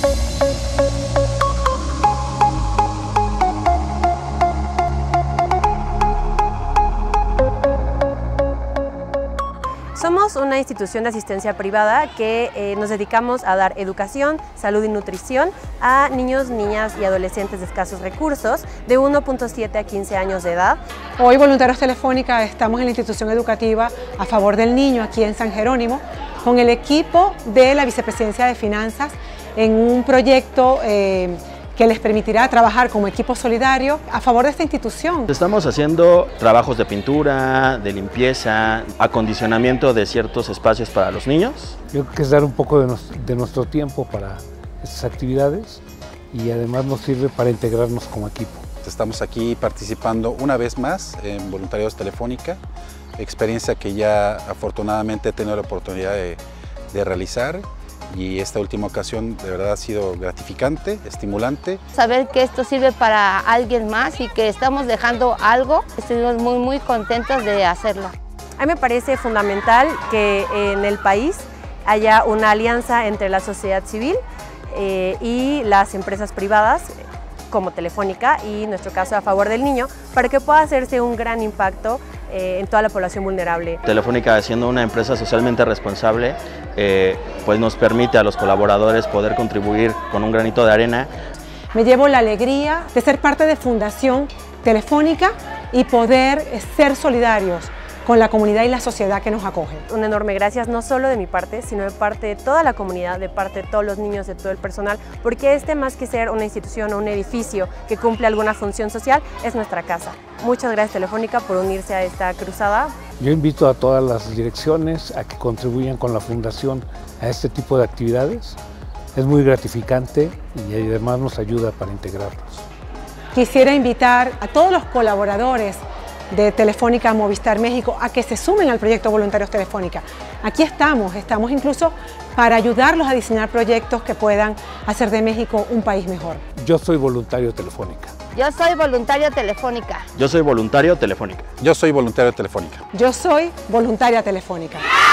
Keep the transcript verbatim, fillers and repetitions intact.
Somos una institución de asistencia privada que eh, nos dedicamos a dar educación, salud y nutrición a niños, niñas y adolescentes de escasos recursos de uno punto siete a quince años de edad. Hoy Voluntarios Telefónica estamos en la institución educativa a favor del niño aquí en San Jerónimo con el equipo de la Vicepresidencia de Finanzas en un proyecto eh, que les permitirá trabajar como equipo solidario a favor de esta institución. Estamos haciendo trabajos de pintura, de limpieza, acondicionamiento de ciertos espacios para los niños. Yo creo que es dar un poco de, nos, de nuestro tiempo para estas actividades y además nos sirve para integrarnos como equipo. Estamos aquí participando una vez más en Voluntarios Telefónica, experiencia que ya afortunadamente he tenido la oportunidad de, de realizar. Y esta última ocasión de verdad ha sido gratificante, estimulante. Saber que esto sirve para alguien más y que estamos dejando algo, estuvimos muy muy contentos de hacerlo. A mí me parece fundamental que en el país haya una alianza entre la sociedad civil eh, y las empresas privadas como Telefónica y en nuestro caso a favor del niño para que pueda hacerse un gran impacto eh, en toda la población vulnerable. Telefónica, siendo una empresa socialmente responsable, eh, pues nos permite a los colaboradores poder contribuir con un granito de arena. Me llevo la alegría de ser parte de Fundación Telefónica y poder ser solidarios con la comunidad y la sociedad que nos acoge. Un enorme gracias, no solo de mi parte, sino de parte de toda la comunidad, de parte de todos los niños, de todo el personal, porque este, más que ser una institución o un edificio que cumple alguna función social, es nuestra casa. Muchas gracias Telefónica por unirse a esta cruzada. Yo invito a todas las direcciones a que contribuyan con la Fundación a este tipo de actividades. Es muy gratificante y además nos ayuda para integrarnos. Quisiera invitar a todos los colaboradores de Telefónica Movistar México a que se sumen al proyecto Voluntarios Telefónica. Aquí estamos, estamos incluso para ayudarlos a diseñar proyectos que puedan hacer de México un país mejor. Yo soy voluntario Telefónica. Yo soy voluntario Telefónica. Yo soy voluntario Telefónica. Yo soy voluntario Telefónica. Yo soy voluntaria Telefónica.